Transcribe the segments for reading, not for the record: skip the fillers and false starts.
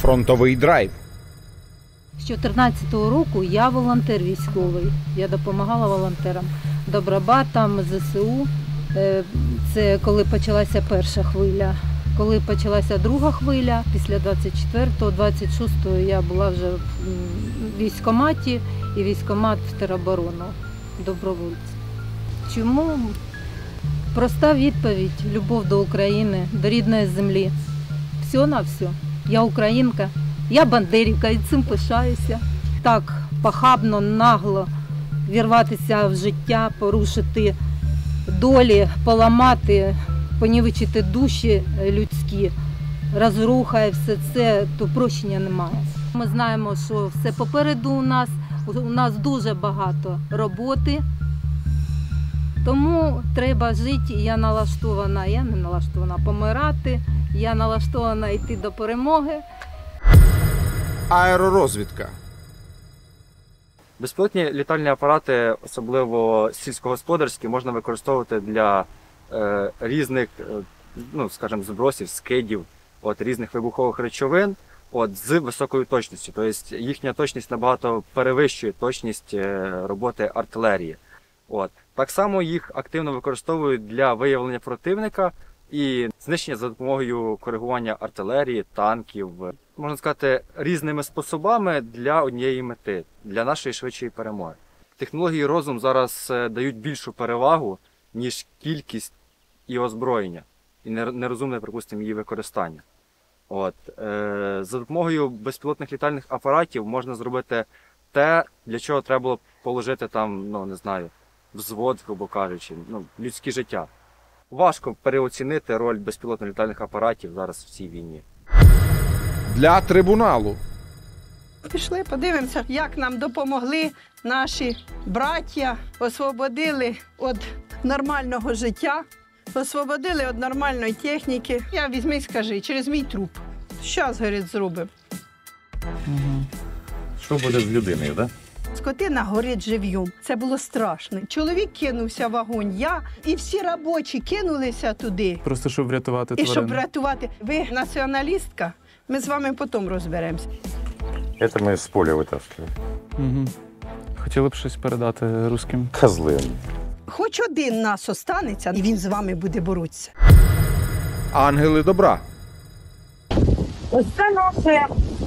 фронтовий драйв. З 2014 року я волонтер військовий. Я допомагала волонтерам, добробатам, ЗСУ. Це коли почалася перша хвиля. Коли почалася друга хвиля, після 24-го, 26-го я була вже в військкоматі і військкомат в тероборону добровольців. Чому? Проста відповідь – любов до України, до рідної землі. Все на все. Я українка, я бандерівка і цим пишаюся. Так похабно, нагло вірватися в життя, порушити долі, поламати, понівечити душі людські, розруха і все це, то прощення немає. Ми знаємо, що все попереду у нас дуже багато роботи, тому треба жити, і я не налаштована помирати, я налаштована йти до перемоги. Аеророзвідка. Безпілотні літальні апарати, особливо сільськогосподарські, можна використовувати для різних, скажімо, збросів, скидів, різних вибухових речовин з високою точністю. Тобто їхня точність набагато перевищує точність роботи артилерії. Так само їх активно використовують для виявлення противника і знищення за допомогою коригування артилерії, танків. Можна сказати, різними способами для однієї мети, для нашої швидшої перемоги. Технології розум зараз дають більшу перевагу, ніж кількість і озброєння, і нерозумне, припустимо, її використання. За допомогою безпілотних літальних апаратів можна зробити те, для чого треба було положити взвод, грубо кажучи, людське життя. Важко переоцінити роль безпілотно-літальних апаратів зараз в цій війні. Для трибуналу. Пішли, подивимося, як нам допомогли наші браття, освободили від нормального життя, освободили від нормальної техніки. Я візьми і скажи, через мій труп. Щас, говорить, зробимо. Що буде з людиною, так? Скотина горить жив'ю. Це було страшно. Чоловік кинувся в вогонь, я і всі робочі кинулися туди. Просто щоб врятувати тварину. І щоб врятувати. Ви націоналістка, ми з вами потім розберемося. Це ми з поля витаскуємо. Угу. Хотіли б щось передати русским? Козли. Хоч один нас останеться, і він з вами буде боротися. Ангели добра. Ось це наші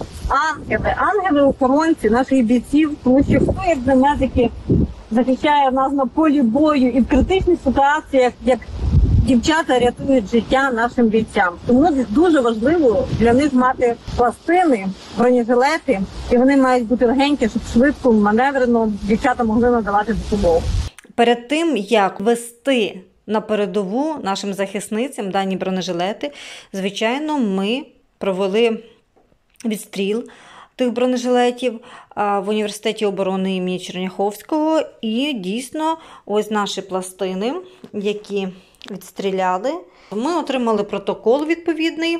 ангели-охоронці наших бійців, тому що хто, як не медики, захищає нас на полі бою і в критичних ситуаціях, як дівчата рятують життя нашим бійцям. Тому дуже важливо для них мати пластини, бронежилети, і вони мають бути легенькі, щоб швидко, маневрено дівчата могли надавати допомогу. Перед тим, як вести на передову нашим захисницям дані бронежилети, звичайно, ми провели відстріл тих бронежилетів в університеті оборони імені Черняховського. І дійсно, ось наші пластини, які відстріляли. Ми отримали протокол відповідний,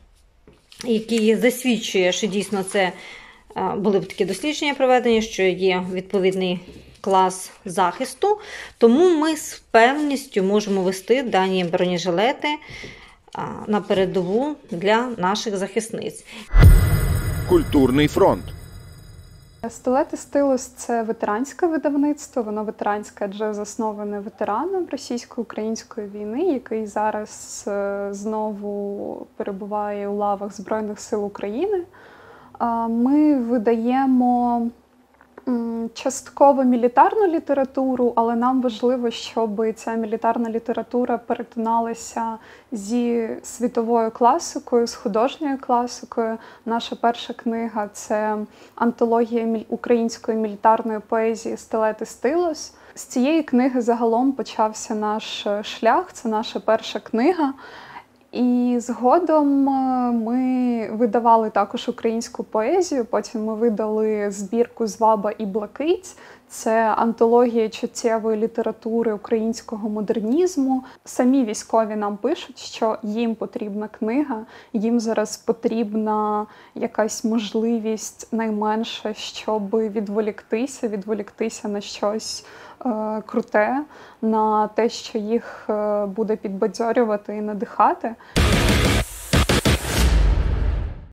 який засвідчує, що дійсно це були такі дослідження проведені, що є відповідний клас захисту. Тому ми з впевненістю можемо вести дані бронежилети на передову для наших захисниць. Культурний фронт. Стилети Стилус – це ветеранське видавництво, воно ветеранське, адже засноване ветераном російсько-української війни, який зараз знову перебуває у лавах Збройних сил України. Ми видаємо частково мілітарну літературу, але нам важливо, щоб ця мілітарна література перетиналася зі світовою класикою, з художньою класикою. Наша перша книга – це антологія української мілітарної поезії «Стилети Стилус». З цієї книги загалом почався наш шлях, це наша перша книга. І згодом ми видавали також українську поезію, потім ми видали збірку «Зваба і блакить». Це антологія чуттєвої літератури українського модернізму. Самі військові нам пишуть, що їм потрібна книга, їм зараз потрібна якась можливість найменше, щоб відволіктися на щось круте, на те, що їх буде підбадьорювати і надихати.